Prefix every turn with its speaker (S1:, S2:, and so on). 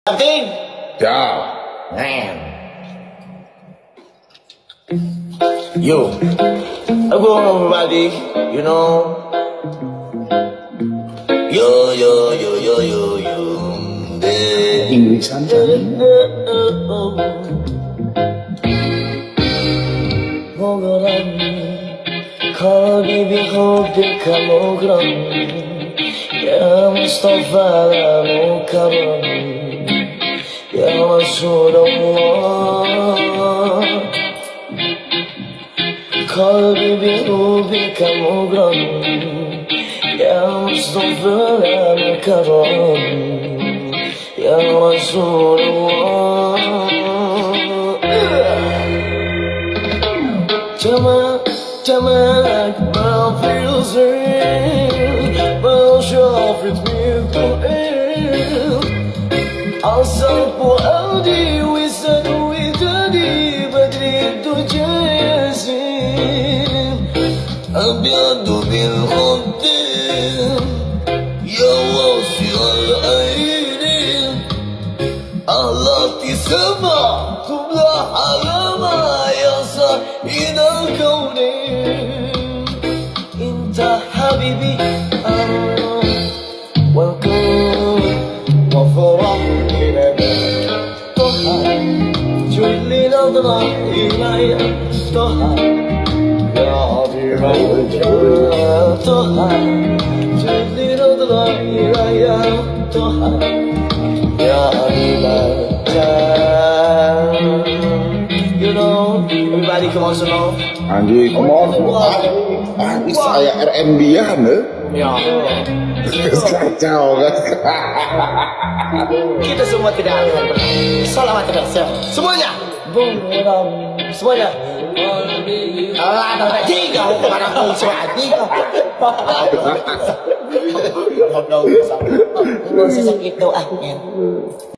S1: Something?
S2: Yeah.
S1: Man. Yo, I'm going on everybody, you know. Yo, yo, yo, yo, yo, yo.
S2: English
S1: Mughrom, kalbi bihubika mughrom. Ya Mustafa la mukarram, ya Rasulullah. Kalbi bihubika mughrom, ya Mustafa la mukarram, ya Rasulullah. جمالك ما في زين ما شافت مثل عصب وأودي وسن وداني بدري الدجى ياسين أبيض بالخدين يا واسع العين أهلك سما تبلى حلما يا صاحب الكون انت حبيبي والكون وفرح إلينا طه جل نظرة إلي طه يا عظيم الجاه طه جل نظرة إلي طه يا عظيم الجاه. You know, everybody come on, Sanud.
S2: Anjing, come on. Ini saya RMB-an
S1: Ya.
S2: Kacau kan.
S1: Kita semua tidak akan pernah selamat terasa. Semuanya. Mughrom. Semuanya. Allah, tiga hukuman aku tiga. Masih sakit doa.